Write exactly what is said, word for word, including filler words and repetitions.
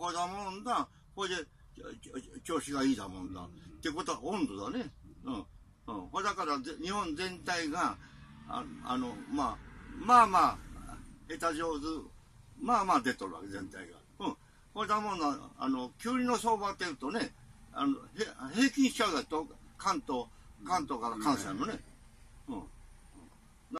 こだもんだ。これで、調子がいいだもんだ。ってことは温度だね。うん。うん。これだから、日本全体が、あ, あの、まあ、まあまあ、下手上手、まあまあ出とるわけ、全体が。うん。これだもんな、あの、きゅうりの相場って言うとね、あの、平均しちゃうだと、関東、関東から関西のね。うん。